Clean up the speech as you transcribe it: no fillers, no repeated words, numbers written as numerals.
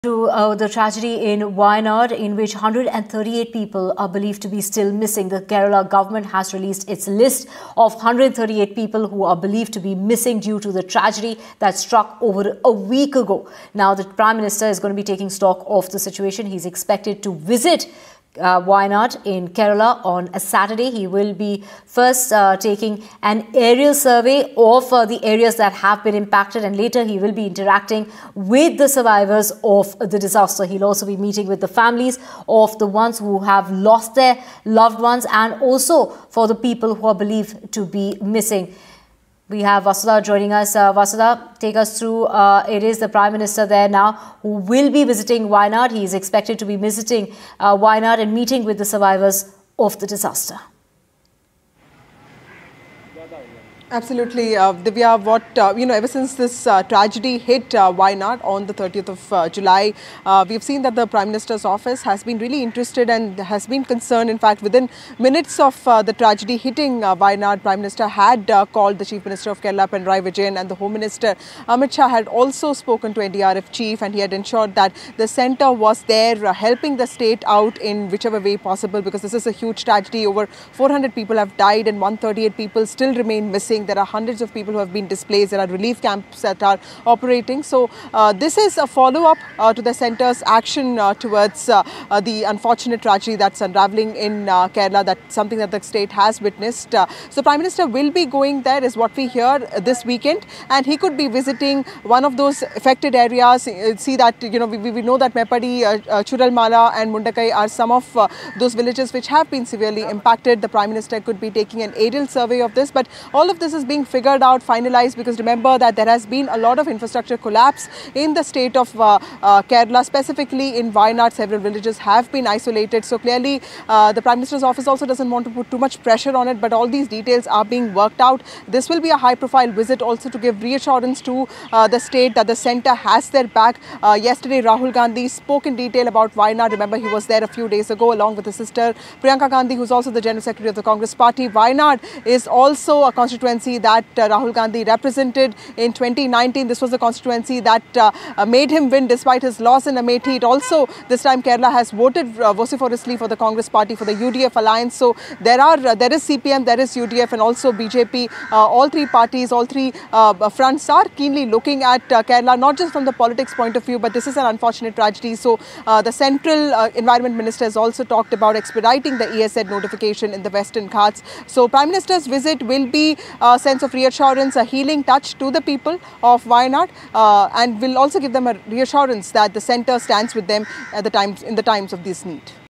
To the tragedy in Wayanad, in which 138 people are believed to be still missing. The Kerala government has released its list of 138 people who are believed to be missing due to the tragedy that struck over a week ago. Now, the Prime Minister is going to be taking stock of the situation. He's expected to visit Wayanad in Kerala on a Saturday. He will be first taking an aerial survey of the areas that have been impacted, and later he will be interacting with the survivors of the disaster. He'll also be meeting with the families of the ones who have lost their loved ones, and also for the people who are believed to be missing. We have Vasudha joining us. Vasudha, take us through. It is the Prime Minister there now who will be visiting Wayanad. He is expected to be visiting Wayanad and meeting with the survivors of the disaster. Absolutely, Divya. Ever since this tragedy hit Wayanad on the 30th of July, we've seen that the Prime Minister's office has been really interested and has been concerned. In fact, within minutes of the tragedy hitting Wayanad, Prime Minister had called the Chief Minister of Kerala, Pinarayi Vijayan, and the Home Minister Amit Shah had also spoken to NDRF Chief, and he had ensured that the centre was there helping the state out in whichever way possible, because this is a huge tragedy. Over 400 people have died and 138 people still remain missing. There are hundreds of people who have been displaced. There are relief camps that are operating. So this is a follow-up to the centre's action towards the unfortunate tragedy that's unraveling in Kerala. That's something that the state has witnessed. So Prime Minister will be going there, is what we hear, this weekend, and he could be visiting one of those affected areas. See that, we know that Mepadi, Churalmala and Mundakai are some of those villages which have been severely impacted. The Prime Minister could be taking an aerial survey of this, but all of this is being figured out, finalized, because remember that there has been a lot of infrastructure collapse in the state of Kerala, specifically in Wayanad. Several villages have been isolated. So clearly the Prime Minister's office also doesn't want to put too much pressure on it, but all these details are being worked out. This will be a high-profile visit also to give reassurance to the state that the centre has their back. Yesterday, Rahul Gandhi spoke in detail about Wayanad. Remember, he was there a few days ago along with his sister Priyanka Gandhi, who's also the General Secretary of the Congress Party. Wayanad is also a constituency that Rahul Gandhi represented in 2019. This was the constituency that made him win despite his loss in Amethi. It also, this time, Kerala has voted vociferously for the Congress Party, for the UDF alliance. So there is CPM, there is UDF, and also BJP. All three parties, all three fronts are keenly looking at Kerala, not just from the politics point of view, but this is an unfortunate tragedy. So the Central Environment Minister has also talked about expediting the ESZ notification in the Western Ghats. So Prime Minister's visit will be a sense of reassurance, a healing touch to the people of Wayanad, and will also give them a reassurance that the centre stands with them at in the times of this need.